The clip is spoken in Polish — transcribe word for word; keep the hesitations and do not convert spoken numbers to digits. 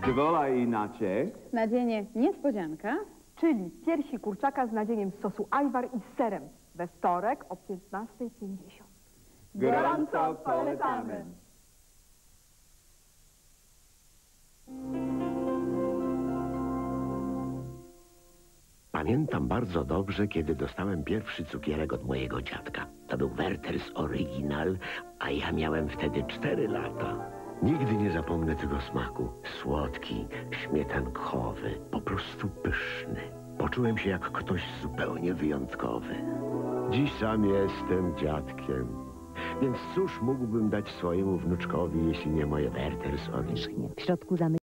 Dwola inaczej. Nadzienie niespodzianka. Czyli piersi kurczaka z nadzieniem z sosu ajwar i z serem. We wtorek o piętnastej pięćdziesiąt. Gorąco polecamy. Pamiętam bardzo dobrze, kiedy dostałem pierwszy cukierek od mojego dziadka. To był Werther's Original, a ja miałem wtedy cztery lata. Nigdy nie zapomnę tego smaku. Słodki, śmietankowy, po prostu pyszny. Poczułem się jak ktoś zupełnie wyjątkowy. Dziś sam jestem dziadkiem. Więc cóż mógłbym dać swojemu wnuczkowi, jeśli nie moje Werther's Original? W środku zamyka.